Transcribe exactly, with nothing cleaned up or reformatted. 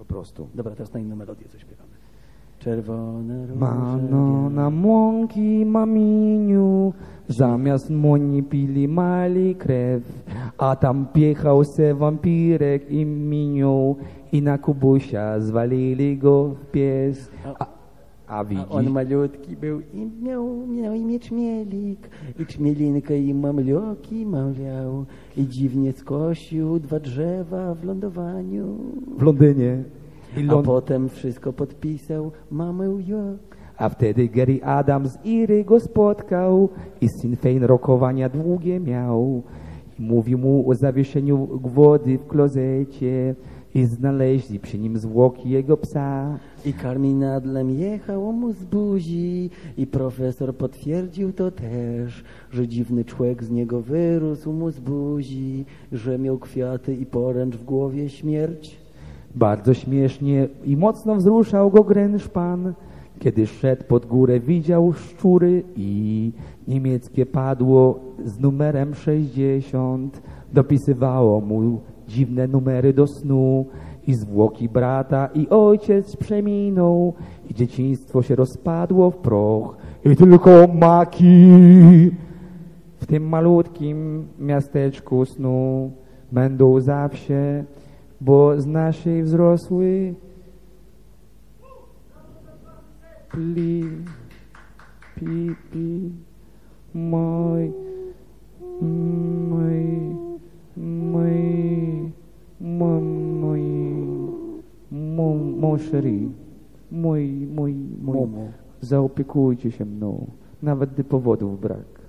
prostu. Dobra, teraz na inną melodię coś śpiewamy. Czerwone róże. Mano na mąki, maminiu, zamiast moni pili mali krew, a tam piechał se wampirek i miniu i na Kubusia zwalili go w pies. A, a widzi... A on malutki był i miał, miał imię Czmielik i Czmielinka i mamlioki mawiał i dziwnie skosił dwa drzewa w lądowaniu. W Londynie. I A potem wszystko podpisał mamę jo. A wtedy Gary Adams Iry go spotkał i Sinn Fein rokowania długie miał. I mówił mu o zawieszeniu wody w klozecie i znaleźli przy nim zwłoki jego psa. I karminadlem jechał mu z buzi i profesor potwierdził to też, że dziwny człowiek z niego wyrósł mu z buzi, że miał kwiaty i poręcz w głowie śmierć. Bardzo śmiesznie i mocno wzruszał go Grenzpan, kiedy szedł pod górę, widział szczury i niemieckie padło z numerem sześćdziesiąt. Dopisywało mu dziwne numery do snu i zwłoki brata i ojciec przeminął i dzieciństwo się rozpadło w proch i tylko maki w tym malutkim miasteczku snu będą zawsze, bo z naszej wzrosły pli, pi, pi, mój, mój, mój, mój, mój, mój, mój chéri, mój, mój, mój, zaopiekujcie się mną, nawet gdy powodów brak.